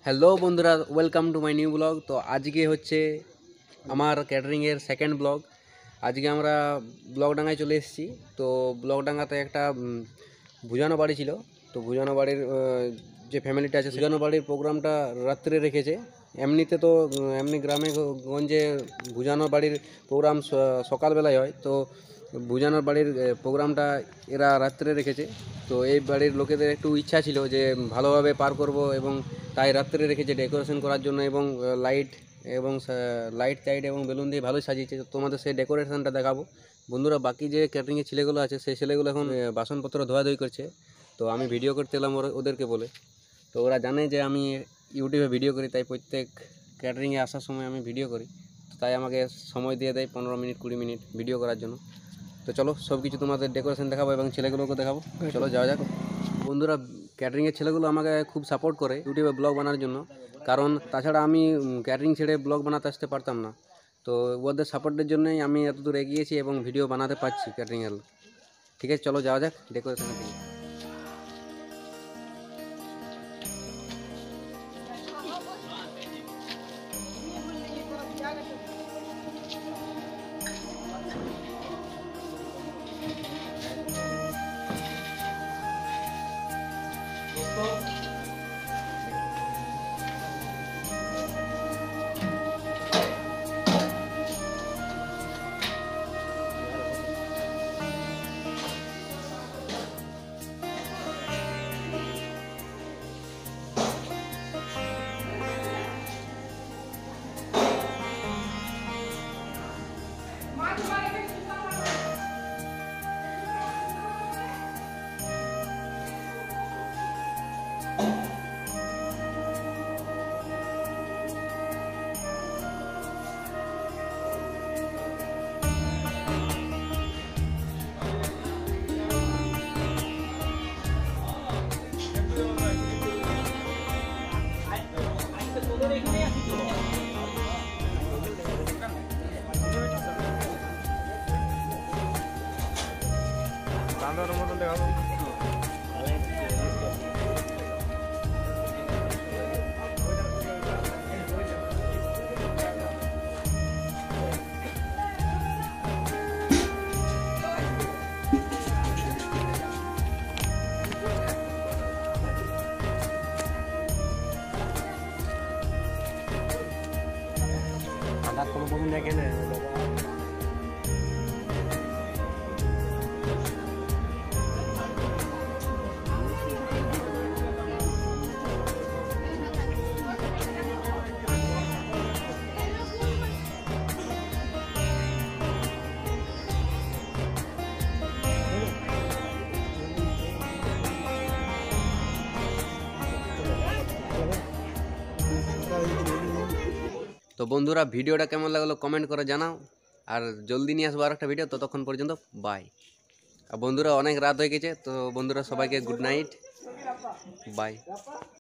Hello বন্ধুরা, welcome to my new blog. তো আজকে হচ্ছে আমার ক্যাটারিংয়ের সেকেন্ড ব্লগ। আজকে আমরা ব্লগডাঙ্গায় চলে এসেছি। তো ব্লগডাঙ্গাতে একটা ভুজানো বাড়ি ছিল। তো ভুজানো বাড়ির যে ফ্যামিলিটা আছে, ভুজানো বাড়ির প্রোগ্রামটা রাত্রে রেখেছে। এমনিতে তো এমনি গ্রামে গঞ্জে ভুজানো বাড়ির প্রোগ্রাম সকালবেলায় হয়। তো ভুজানোর বাড়ির প্রোগ্রামটা এরা রাত্রে রেখেছে। তো এই বাড়ির লোকেদের একটু ইচ্ছা ছিল যে ভালোভাবে পার করব, এবং তাই রাত্রে রেখেছে ডেকোরেশন করার জন্য, এবং লাইট টাইট এবং বেলুন দিয়ে ভালোই সাজিয়েছে। তো তোমাদের সেই ডেকোরেশনটা দেখাবো বন্ধুরা। বাকি যে ক্যাটারিংয়ের ছেলেগুলো আছে, সেই ছেলেগুলো এখন বাসনপত্র ধোয়াধুয়ি করছে। তো আমি ভিডিও করতে এলাম ওদেরকে বলে। তো ওরা জানে যে আমি ইউটিউবে ভিডিও করি, তাই প্রত্যেক ক্যাটারিংয়ে আসার সময় আমি ভিডিও করি। তো তাই আমাকে সময় দিয়ে দেয় 15 মিনিট 20 মিনিট ভিডিও করার জন্য। তো চলো সব কিছু তোমাদের ডেকোরেশন দেখাবো এবং ছেলেগুলোকে দেখাবো। চলো যাওয়া যাক বন্ধুরা। ক্যাটারিংয়ের ছেলেগুলো আমাকে খুব সাপোর্ট করে ইউটিউবে ব্লগ বানানোর জন্য, কারণ তাছাড়া আমি ক্যাটারিং ছেড়ে ব্লগ বানাতে আসতে পারতাম না। তো ওদের সাপোর্টের জন্যই আমি এত দূর এগিয়েছি এবং ভিডিও বানাতে পারছি ক্যাটারিংয়ের। ঠিক আছে, চলো যাওয়া যাক ডেকোরেশনের দিকে। তো বন্ধুরা, ভিডিওটা কেমন লাগলো কমেন্ট করে জানাও, আর জলদি নিয়ে আসবো আর একটা ভিডিও। ততক্ষণ পর্যন্ত বাই। আর বন্ধুরা, অনেক রাত হয়ে গেছে, তো বন্ধুরা সবাইকে গুড নাইট, বাই।